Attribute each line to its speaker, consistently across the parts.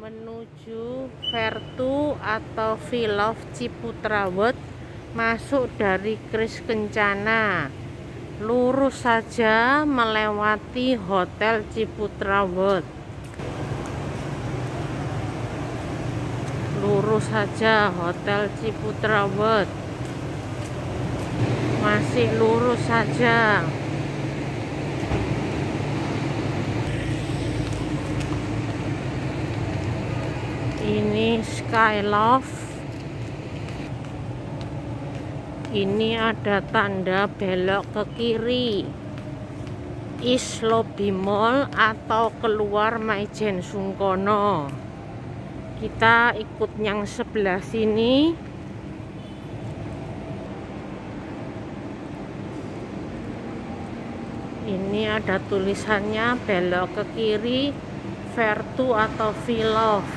Speaker 1: menuju Vertu atau Vilove Ciputra World. Masuk dari Kris Kencana, lurus saja melewati Hotel Ciputra World. Lurus saja Hotel Ciputra World, masih lurus saja. Ini Skylove. Ini ada tanda belok ke kiri, East Lobby Mall atau keluar Maijen Sungkono. Kita ikut yang sebelah sini. Ini ada tulisannya belok ke kiri, Vertu atau Vilove.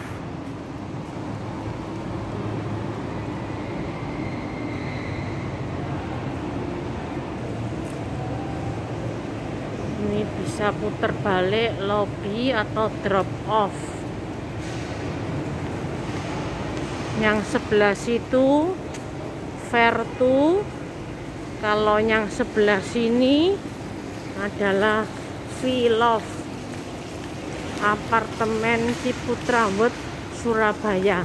Speaker 1: Ini bisa putar balik, lobby atau drop off. Yang sebelah situ Vertu, kalau yang sebelah sini adalah Vilove, apartemen Ciputra World Surabaya.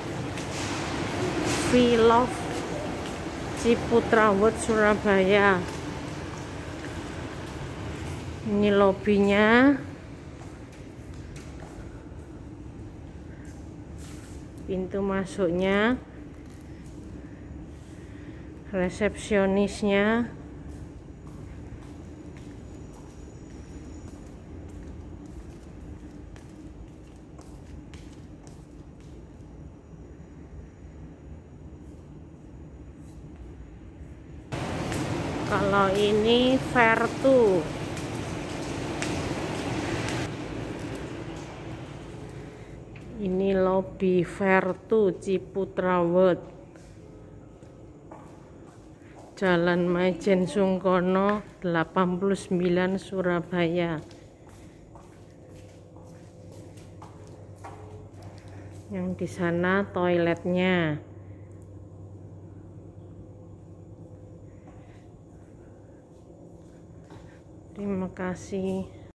Speaker 1: Vilove Ciputra World Surabaya. Ini lobinya, pintu masuknya, resepsionisnya. Kalau ini Vertu. Ini lobi Vertu Ciputra World, Jalan Maijen Sungkono 89 Surabaya. Yang di sana toiletnya. Terima kasih.